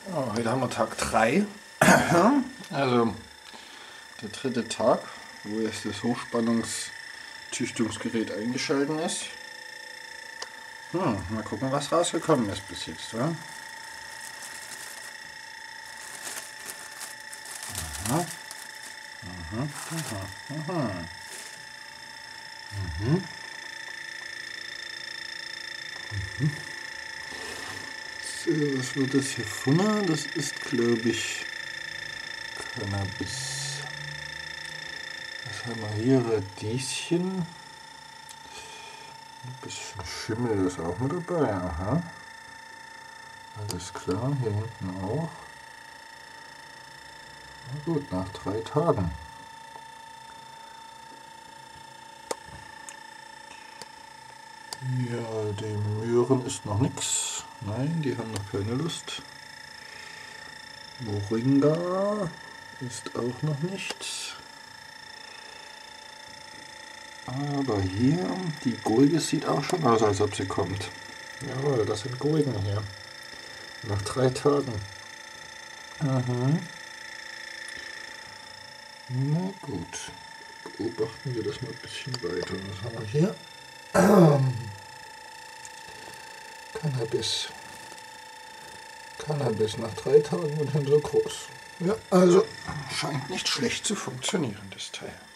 Ja, heute haben wir Tag 3, also der dritte Tag, wo jetzt das Hochspannungszüchtungsgerät eingeschaltet ist. Mal gucken, was rausgekommen ist bis jetzt. Ja? Aha. Aha. Aha. Aha. Mhm. Mhm. So, was wird das hier vorne? Das ist, glaube ich, Cannabis. Was haben wir hier? Radieschen. Ein bisschen Schimmel ist auch mit dabei. Aha. Alles klar, hier hinten auch. Na gut, nach 3 Tagen. Ja, die Möhren ist noch nichts. Nein, die haben noch keine Lust. Moringa ist auch noch nichts. Aber hier, die Gurke sieht auch schon aus, als ob sie kommt. Jawohl, das sind Gurken hier. Nach 3 Tagen. Aha. Na gut. Beobachten wir das mal ein bisschen weiter. Was haben wir hier? Cannabis. Cannabis nach 3 Tagen und hin so groß. Ja, also scheint nicht schlecht zu funktionieren, das Teil.